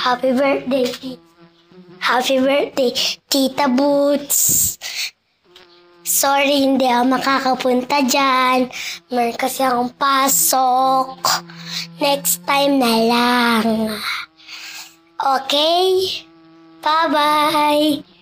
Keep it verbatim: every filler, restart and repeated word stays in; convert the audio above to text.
Happy birthday, Tita. Happy birthday, Tita Boots. Sorry, hindi ako makakapunta dyan. Meron kasi akong pasok. Next time na lang. Okay? Bye-bye!